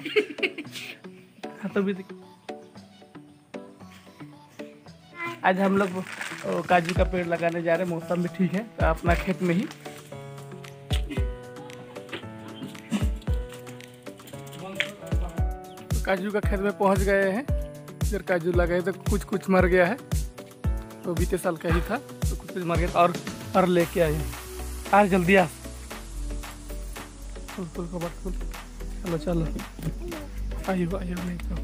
तो भी आज हम लोग काजू का पेड़ लगाने जा रहे हैं। मौसम भी ठीक है तो अपना खेत में ही। तो काजू का खेत में पहुंच गए हैं। इधर काजू लगाए तो कुछ मर गया है, तो बीते साल का ही था तो कुछ मर गया था और लेके आए हैं। आज जल्दी आ फुल चलो चलो आइयो नहीं तो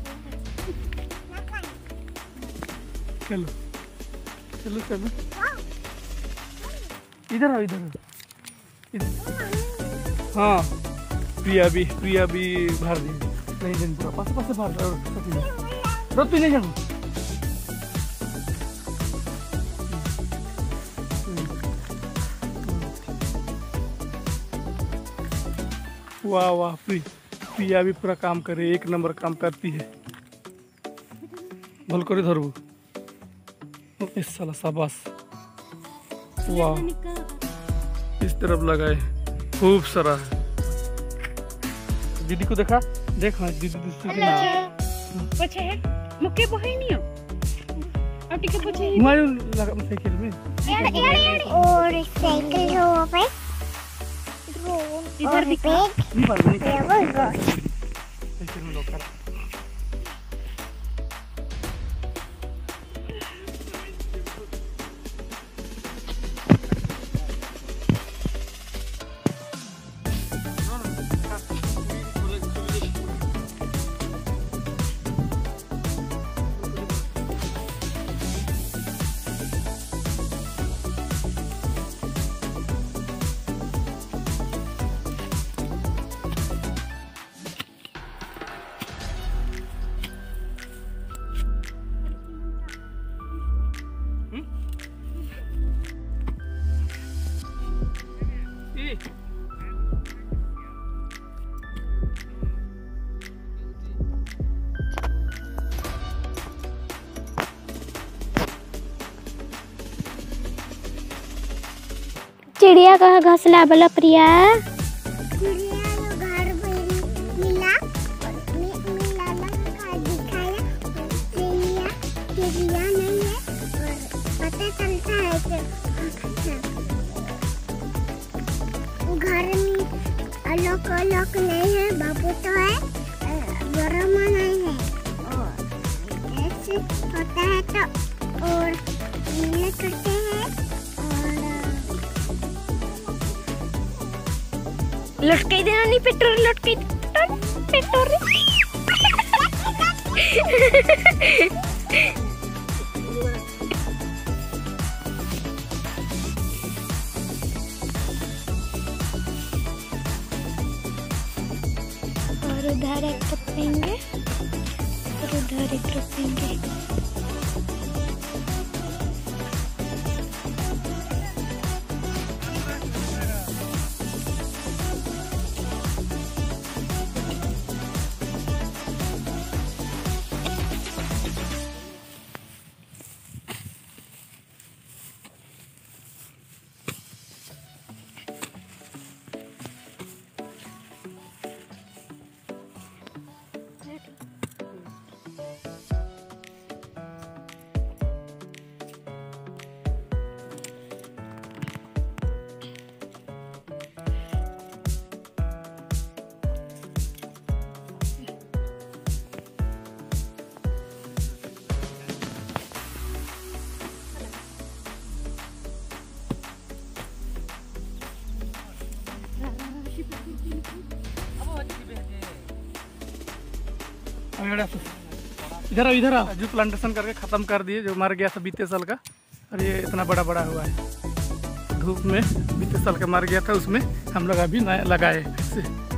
चलो चलो चलो इधर आओ इधर। हाँ प्रिया भी भर दी नहीं दिन पूरा पास भर रोटी नहीं जाऊँ। वाह वाह प्रिया भी पूरा काम करे, एक नंबर काम करती है। भल करे धरबू इस साला शाबाश। वाह इस तरफ लगाए खूब सारा है। दीदी को देखा देख दीदी पछे है मुके बहै नियो और टिके पछे मारो लगा साइकिल में और साइकिल हो पे इधर भी नहीं पार नहीं साइकिल में लोग चिड़िया का घोंसला बोला प्रिया। चिड़िया नहीं है और पता चलता है कि घर में अलग नहीं है। बाबू तो है बरमा नहीं है और ऐसे होता है तो और मिलत करते हैं लटकाई देना नहीं पेट्रोल लटकाई पेट्रोल और उधर एक रखेंगे और उधर एक रखेंगे। इधर आ जो प्लांटेशन करके ख़त्म कर दिए, जो मर गया था बीते साल का। और ये इतना बड़ा हुआ है, धूप में बीते साल का मर गया था, उसमें हम लोग अभी नया लगाए इससे।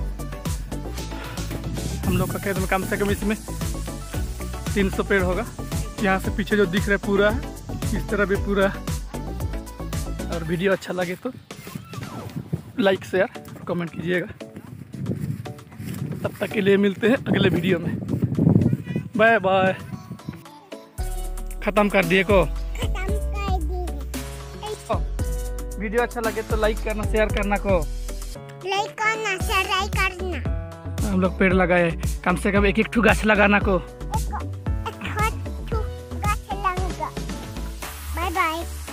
हम लोग का खेत में कम से कम इसमें 300 पेड़ होगा। यहाँ से पीछे जो दिख रहा है पूरा है, इस तरह भी पूरा। और वीडियो अच्छा लगे तो लाइक शेयर कमेंट कीजिएगा। तब तक के लिए मिलते हैं अगले वीडियो में। Bye bye. खत्म कर दिए को। वीडियो अच्छा लगे तो लाइक करना शेयर करना को। लाइक करना शेयर करना। हम लोग पेड़ लगाए, कम से कम एक एक ठू गाछ लगाना को। Bye bye.